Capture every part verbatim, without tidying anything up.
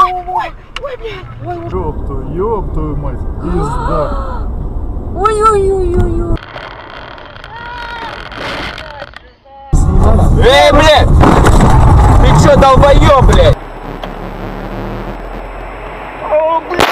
ой, ой, блядь, ой, ой. Ёб твою, ёб твою мать, пизда. Ой-ой-ой-ой-ой. Эй, блядь! Ты чё, долбоёб, блядь? О, блядь!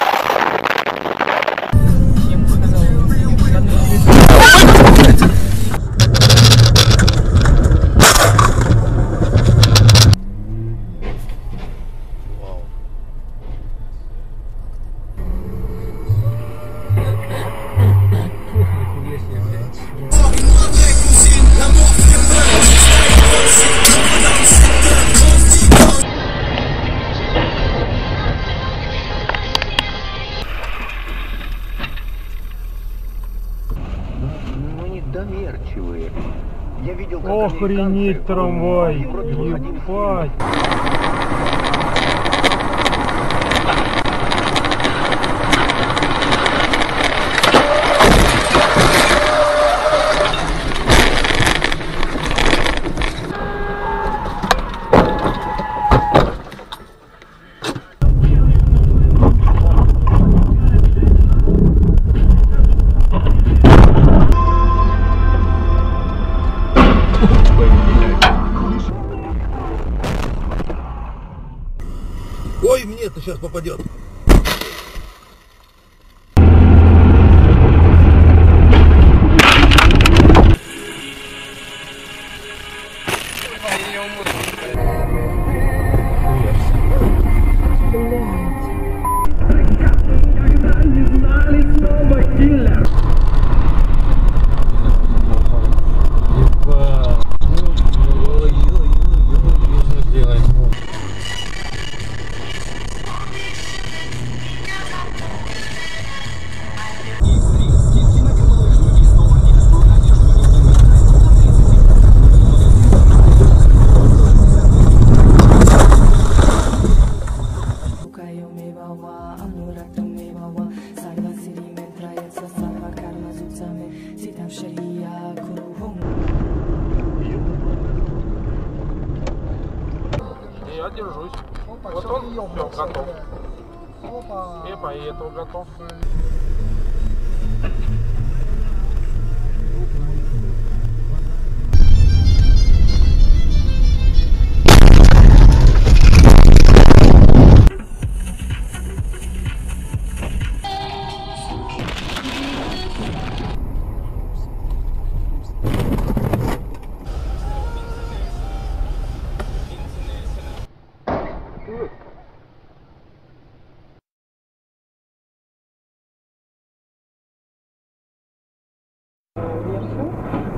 Доверчивые. Я видел, как Охренеть трамвай, ебать. Ой, мне-то сейчас попадет. Я держусь. Опа, вот он все, готов. Опа. И поеду, готов. Вверху.